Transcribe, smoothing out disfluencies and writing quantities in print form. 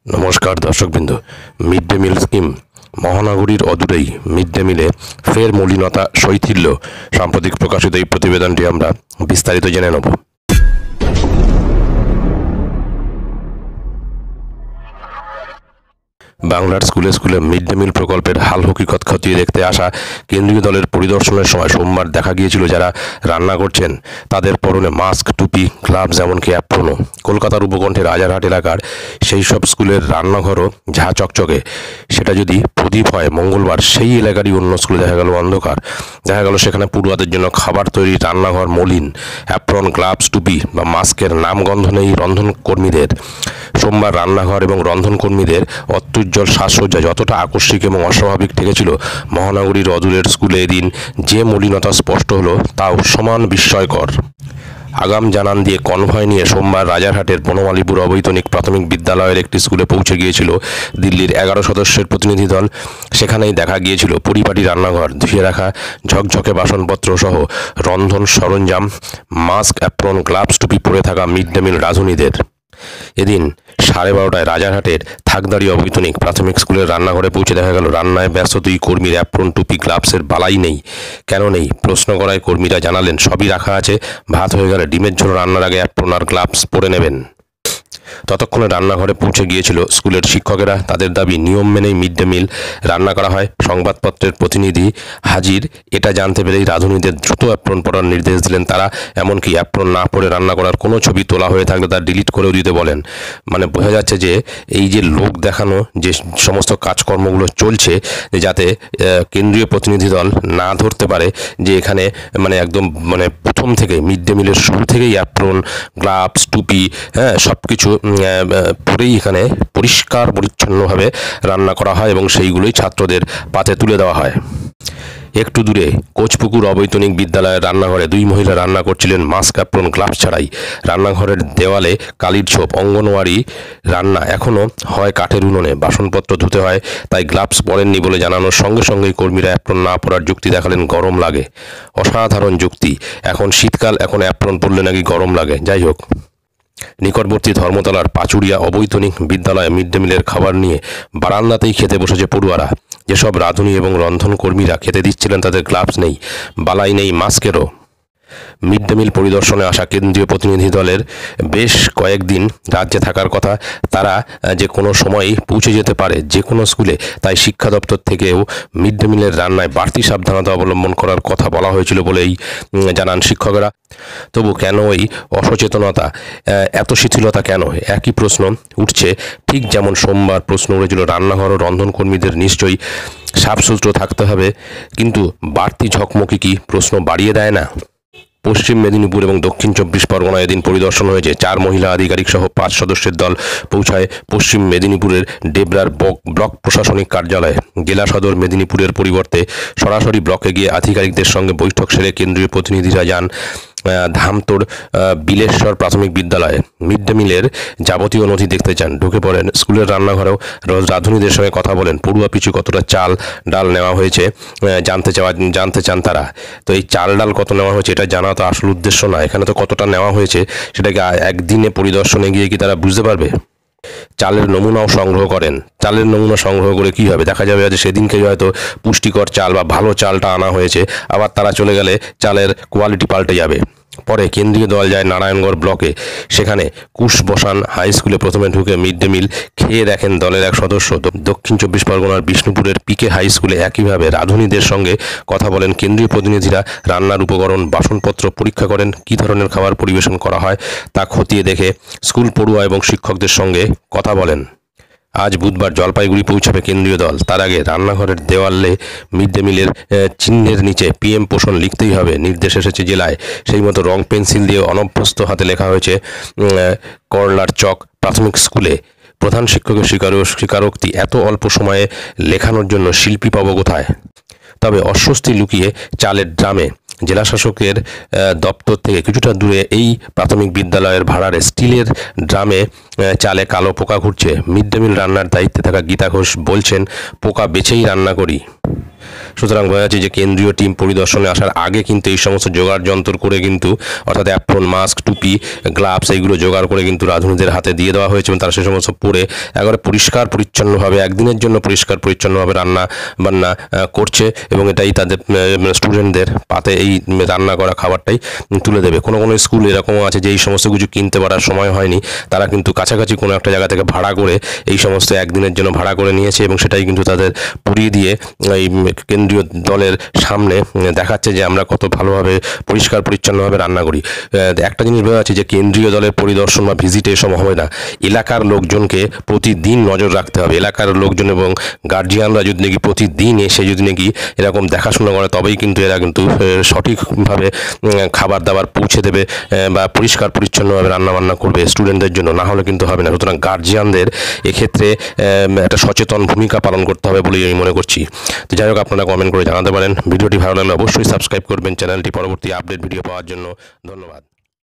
নমস্কার দর্শকবৃন্দ। Mid day meal scheme মহানগরীর অদূরেই মিড ডে মিলে ফের মলিনতা শৈথিল্য। সাম্প্রতিক প্রকাশিত এই প্রতিবেদনটি আমরা বিস্তারিত জেনে নেব। বাংলার স্কুলে স্কুলে মিড ডে মিল প্রকল্পের হাল হকিকত খতিয়ে দেখতে আসা কেন্দ্রীয় দলের পরিদর্শনের সময় সোমবার দেখা গিয়েছিল যারা রান্না করছেন তাদের পরনে মাস্ক, টুপি, গ্লাভস, এমনকি অ্যাপ্রনও। কলকাতার উপকণ্ঠে রাজারহাট এলাকার সেই সব স্কুলের রান্নাঘরও ঝা চকচকে। সেটা যদি প্রদীপ হয়, মঙ্গলবার সেই এলাকারই অন্য স্কুলে দেখা গেল অন্ধকার। দেখা গেল সেখানে পড়ুয়াদের জন্য খাবার তৈরি রান্নাঘর মলিন। অ্যাপ্রন, গ্লাভস, টুপি বা মাস্কের নামগন্ধ নেই রন্ধন কর্মীদের। সোমবার রান্নাঘর এবং রন্ধন কর্মীদের অত্যুজ্জ্বল সাজসজ্জা যতটা আকস্মিক এবং অস্বাভাবিক ঠেকেছিল, মহানগরীর অদূরের স্কুলে এদিন যে মলিনতা স্পষ্ট হলো তাও সমান বিস্ময়কর। আগাম জানান দিয়ে কনভয় নিয়ে সোমবার রাজারহাটের বনমালীপুর অবৈতনিক প্রাথমিক বিদ্যালয়ের একটি স্কুলে পৌঁছে গিয়েছিল দিল্লির 11 সদস্যের প্রতিনিধি দল। সেখানেই দেখা গিয়েছিল পরিপাটি রান্নাঘর, ধুয়ে রাখা ঝকঝকে বাসনপত্র সহ রন্ধন সরঞ্জাম, মাস্ক, অ্যাপ্রন, গ্লাভস, টুপি পরে থাকা মিড ডে মিল রাঁধুনিদের। এদিন 12:30টায় রাজারহাটের থাকদারি অবৈতনিক প্রাথমিক স্কুলের রান্নাঘরে পৌঁছে দেখা গেল রান্নায় ব্যস্ত দুই কর্মীর অ্যাপ্রন, টুপি, গ্লাভসের বালাই নেই। কেন নেই প্রশ্ন করায় কর্মীরা জানালেন সবই রাখা আছে, ভাত হয়ে গেলে ডিমের ঝোল রান্নার আগে অ্যাপ্রন আর গ্লাভস পরে নেবেন। ততক্ষণে রান্নাঘরে পৌঁছে গিয়েছিল স্কুলের শিক্ষকেরা। তাদের দাবি নিয়ম মেনেই মিড ডে মিল রান্না করা হয়। সংবাদপত্রের প্রতিনিধি হাজির এটা জানতে পেরেই রাঁধুনিদের দ্রুত অ্যাপ্রন পরার নির্দেশ দিলেন তারা। এমনকি অ্যাপ্রন না পরে রান্না করার কোনো ছবি তোলা হয়ে থাকলে তা ডিলিট করেও দিতে বলেন। মানে বোঝা যাচ্ছে যে এই যে লোক দেখানো যে সমস্ত কাজকর্মগুলো চলছে, যাতে কেন্দ্রীয় প্রতিনিধি দল না ধরতে পারে যে এখানে একদম প্রথম থেকে মিড ডে মিলের শুরু থেকেই অ্যাপ্রন, গ্লাভস, টুপি সব কিছু পরেই এখানে পরিষ্কার পরিচ্ছন্নভাবে রান্না করা হয় এবং সেইগুলোই ছাত্রদের পাতে তুলে দেওয়া হয়। একটু দূরে কোচপুকুর অবৈতনিক বিদ্যালয়ের রান্নাঘরে দুই মহিলা রান্না করছিলেন মাস্ক, অ্যাপ্রন, গ্লাভস ছাড়াই। রান্নাঘরের দেওয়ালে কালির ছোপ। অঙ্গনওয়াড়ি রান্না এখনও হয় কাঠের উনুনে, বাসনপত্র ধুতে হয়, তাই গ্লাভস পরেননি বলে জানানোর সঙ্গে সঙ্গেই কর্মীরা অ্যাপ্রন না পরার যুক্তি দেখালেন গরম লাগে। অসাধারণ যুক্তি। এখন শীতকাল, এখন অ্যাপ্রন পরলে নাকি গরম লাগে। যাই হোক, নিকটবর্তী ধর্মতলার পাচুরিয়া অবৈতনিক বিদ্যালয়ে মিড ডে মিলের খাবার নিয়ে বারান্দাতেই খেতে বসেছে পড়ুয়ারা। যেসব রাঁধুনি এবং রন্ধন কর্মীরা খেতে দিচ্ছিলেন তাদের গ্লাভস নেই, বালাই নেই মাস্কেরও। মিড ডে মিল পরিদর্শনে আসা কেন্দ্রীয় প্রতিনিধি দলের বেশ কয়েকদিন রাজ্যে থাকার কথা। তারা যে কোনো সময়ই পৌঁছে যেতে পারে যে কোনো স্কুলে, তাই শিক্ষা দপ্তর থেকেও মিড ডে মিলের রান্নায় বাড়তি সাবধানতা অবলম্বন করার কথা বলা হয়েছিল বলেই জানান শিক্ষকেরা। তবু কেন এই অসচেতনতা, এত শিথিলতা কেন? একই প্রশ্ন উঠছে। ঠিক যেমন সোমবার প্রশ্ন উঠেছিল রান্নাঘর ও রন্ধন কর্মীদের নিশ্চয়ই সাফসুতরো থাকতে হবে, কিন্তু বাড়তি ঝকমকি কি প্রশ্ন বাড়িয়ে দেয় না? পশ্চিম মেদিনীপুর এবং দক্ষিণ 24 পরগনায় এদিন পরিদর্শন হয়েছে। 4 মহিলা আধিকারিক সহ 5 সদস্যের দল পৌঁছায় পশ্চিম মেদিনীপুরের ডেবরার ব্লক প্রশাসনিক কার্যালয়ে। জেলা সদর মেদিনীপুরের পরিবর্তে সরাসরি ব্লকে গিয়ে আধিকারিকদের সঙ্গে বৈঠক সেরে কেন্দ্রীয় প্রতিনিধিরা যান ধামতোড় বিলেশ্বর প্রাথমিক বিদ্যালয়ে। মিড ডে মিলের যাবতীয় নথি দেখতে চান। ঢুকে পড়েন স্কুলের রান্নাঘরেও। রাঁধুনিদের সঙ্গে কথা বলেন। পড়ুয়া পিছু কতটা চাল ডাল নেওয়া হয়েছে জানতে চান তারা। তো এই চাল ডাল কত নেওয়া হয়েছে এটা জানা তো আসল উদ্দেশ্য না। এখানে তো কতটা নেওয়া হয়েছে সেটাকে একদিনে পরিদর্শনে গিয়ে কি তারা বুঝতে পারবে? চালের নমুনাও সংগ্রহ করেন। চালের নমুনা সংগ্রহ করে কি হবে? দেখা যাবে যে সেদিনকেই হয়তো পুষ্টিকর চাল বা ভালো চালটা আনা হয়েছে, আবার তারা চলে গেলে চালের কোয়ালিটি পাল্টে যাবে। পরে কেন্দ্রীয় দল যায় নারায়ণগড় ব্লকে। সেখানে কুশবসান হাই স্কুলে প্রথমে ঢুকে মিড ডে মিল খেয়ে দেখেন দলের এক সদস্য। দক্ষিণ 24 পরগনার বিষ্ণুপুরের পিকে হাই স্কুলে একইভাবে রাঁধুনিদের সঙ্গে কথা বলেন কেন্দ্রীয় প্রতিনিধিরা। রান্নার উপকরণ, বাসনপত্র পরীক্ষা করেন। কী ধরনের খাবার পরিবেশন করা হয় তা খতিয়ে দেখে স্কুল পড়ুয়া এবং শিক্ষকদের সঙ্গে কথা বলেন। আজ বুধবার জলপাইগুড়ি পৌঁছাবে কেন্দ্রীয় দল। তার আগে রান্নাঘরের দেওয়ালে মিড ডে মিলের চিহ্নের নিচে PM পোষণ লিখতেই হবে নির্দেশ এসেছে জেলায়। সেই মতো রং পেন্সিল দিয়ে অনভ্যস্ত হাতে লেখা হয়েছে করলার চক প্রাথমিক স্কুলে। প্রধান শিক্ষকের স্বীকারোক্তি, এত অল্প সময়ে লেখানোর জন্য শিল্পী পাবো কোথায়? তবে অস্বস্তি লুকিয়ে চালের ড্রামে। জেলা শাসকের দপ্তর থেকে কিছুটা দূরে এই প্রাথমিক বিদ্যালয়ের ভাড়ার স্টিলের ড্রামে চালে কালো পোকা ঘুরছে। মিড ডে মিল রান্নার দায়িত্বে থাকা গীতা ঘোষ বলছেন, পোকা বেছেই রান্না করি। সুতরাং বোঝা যাচ্ছে যে কেন্দ্রীয় টিম পরিদর্শনে আসার আগে কিন্তু এই সমস্ত জোগাড় যন্ত্র করে কিন্তু অর্থাৎ অ্যাপ্রন, মাস্ক, টুপি, গ্লাভস এইগুলো জোগাড় করে কিন্তু রাঁধুনিদের হাতে দিয়ে দেওয়া হয়েছে এবং তারা সে সমস্ত পরে একেবারে পরিষ্কার পরিচ্ছন্নভাবে একদিনের জন্য পরিষ্কার পরিচ্ছন্নভাবে রান্না বান্না করছে এবং এটাই তাদের স্টুডেন্টদের পাতে এই রান্না করা খাবারটাই তুলে দেবে। কোনো কোনো স্কুল এরকমও আছে যে এই সমস্ত কিছু কিনতে পারার সময় হয়নি, তারা কিন্তু কাছাকাছি কোনো একটা জায়গা থেকে ভাড়া করে এই সমস্ত একদিনের জন্য ভাড়া করে নিয়েছে এবং সেটাই কিন্তু তাদের পুড়িয়ে দিয়ে এই কেন্দ্রীয় দলের সামনে দেখাচ্ছে যে আমরা কত ভালোভাবে পরিষ্কার পরিচ্ছন্নভাবে রান্না করি। একটা জিনিস বোঝা যাচ্ছে যে কেন্দ্রীয় দলের পরিদর্শন বা ভিজিটে এসব হবে না, এলাকার লোকজনকে প্রতিদিন নজর রাখতে হবে। এলাকার লোকজন এবং গার্জিয়ানরা যদি নাকি প্রতিদিন এসে যদি নাকি এরকম দেখাশোনা করে তবেই কিন্তু এরা কিন্তু সঠিকভাবে খাবার দাবার পৌঁছে দেবে বা পরিষ্কার পরিচ্ছন্নভাবে রান্নাবান্না করবে স্টুডেন্টদের জন্য, না হলে কিন্তু হবে না। সুতরাং গার্জিয়ানদের এক্ষেত্রে একটা সচেতন ভূমিকা পালন করতে হবে বলেই আমি মনে করছি। তো যাই হোক, আপনারা কমেন্ট করে জানাতে পারেন। ভিডিওটি ভালো লাগলে অবশ্যই সাবস্ক্রাইব করবেন চ্যানেলটি পরবর্তী আপডেট ভিডিও পাওয়ার জন্য। ধন্যবাদ।